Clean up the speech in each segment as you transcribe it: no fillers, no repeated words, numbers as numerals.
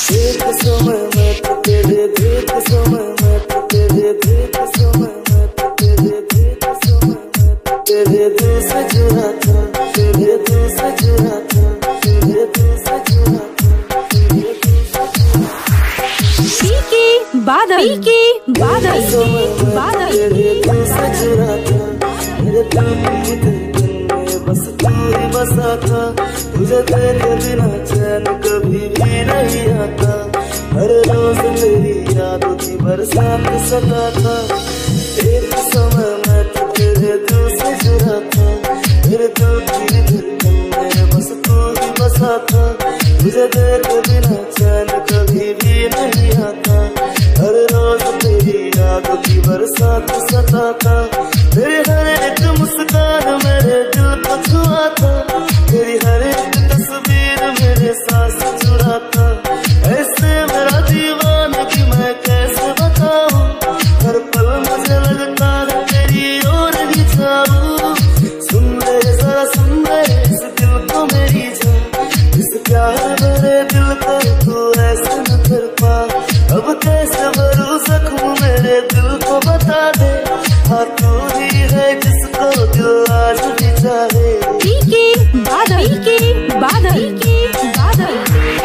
देख समय मैं तो तेरे, देख समय मैं तो तेरे, देख समय मैं तो तेरे, देख समय मैं तो तेरे दिल से जुड़ा था, तेरे दिल से जुड़ा था, तेरे दिल से जुड़ा था, तेरे दिल से जुड़ा था। पीके बादल, पीके बादल, बादल तेरे दिल से जुड़ा था, मेरे दिल में बस तू ही बसा था। तुझे देखे बिना चैन कभी भी नहीं आता, हर रोज तेरी यादों की बरसात सताता। एक समय मैं तो तेरे दिल से जुड़ा था, मेरे दिल की धड़कन में बस तू ही बसा था। तुझे देखे बिना चैन कभी भी नहीं आता, हर रोज तेरी यादों की बरसात सताता। तेरी हर एक मुस्कान मेरे दिल को छुआता, तेरी हर एक तस्वीर मेरे सांस चुराता। ऐसे मेरा दीवानगी मैं कैसे बताऊं, हर पल मुझे लगता है तेरी ओर ही जाऊं। सुन ले जरा सुन ले इस दिल को मेरी जान, इस प्यार भरे दिल को तू ऐसे न कर पा। अब कैसे भरूं जख्म मेरे दिल को बता दे, हाँ तू ही है जिसको दिल आज भी चाहे। पीके बादल, पीके बादल, पीके बादल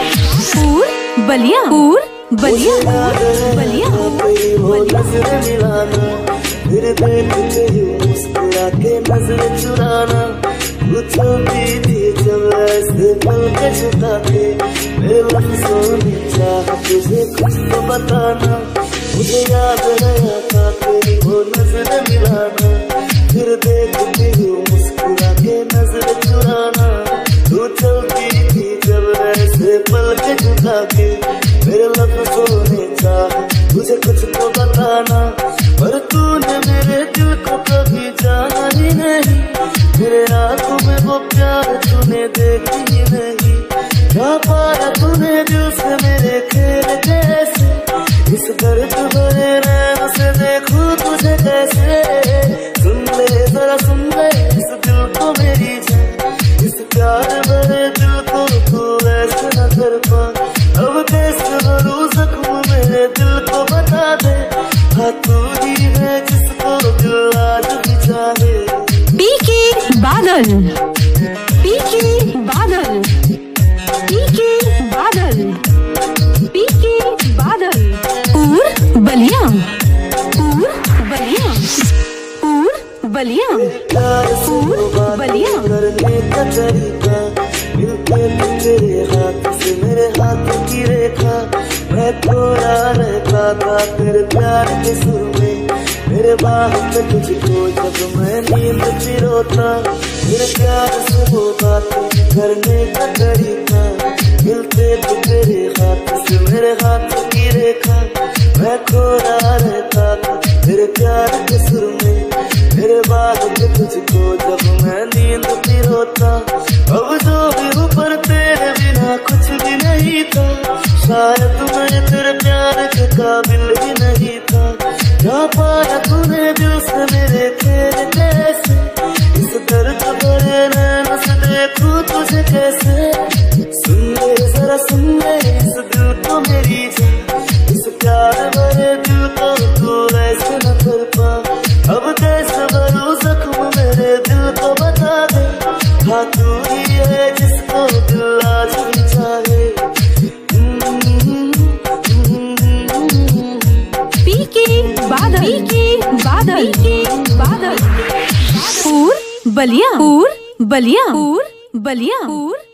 पूर बलिया, पूर बलिया, बलिया वो नजर मिलाना, फिर देख के ही मुस्कुरा के नजर चुराना। तू चलती थी जब ऐसे पल के झुका के, मेरे लफ्जों ने चाहा तुझे कुछ तो बताना। मुझे याद है था तेरी वो नजर मिलाना, फिर देख के ही मुस्कुरा के नजर चुराना। तू चलती थी जब ऐसे पल के झुका के, मेरे लफ्जों ने चाहा तुझे कुछ तो बताना। पर तूने मेरे दिल को कभी जाना ही नहीं, मेरे आंखों में वो प्यार तूने देखी ही नहीं। क्या पाया तूने दिल से मेरे खेल कैसे, इस दर्द भरे नैन से देखूं तुझे कैसे। सुन ले जरा सुन ले इस दिल को मेरी जान, इस प्यार भरे दिल को तू ऐसे न कर पा। अब कैसे भरूं जख्म मेरे दिल को बता दे, हाँ तू ही है जिसको दिल आज भी चाहे। पीके बादल, पीके बादल, पीके बादल, पीके बादल पूर बलिया, पूर बलिया, पूर बलिया, पूर बलिया। करने का तरीका मिलते तेरे हाथ से मेरे हाथ की रेखा। मैं थोड़ा रहता था तेरे प्यार के सुर में, मेरे बाह पे तुझको जब मैं नींद फिरोता। मेरे प्यार से वो बातें करने का तरीका मिलते थे तेरे हाथ से मेरे हाथ की रेखा। मैं खोरा रहता था तेरे प्यार के सुर में, मेरे बाह पे तुझको जब मैं नींद फिरोता। अब जो भी हूँ पर तेरे बिना कुछ भी नहीं था, शायद मैं तेरे प्यार के काबिल ही नहीं था। क्या पाया तूने दिल से मेरे खेल कैसे, इस दर्द भरे नैन से देखूं तुझे कैसे। सुन ले जरा सुन ले इस दिल को मेरी जान, इस प्यार भरे दिल को तू ऐसे न कर पा। अब कैसे भरूं जख्म मेरे दिल को बता दे, हाँ तू ही है जिसको दिल आज भी चाहे। पीके बादल, पीके बादल, पीके बादल पूर बलिया, पूर बलिया, पूर बलिया, पूर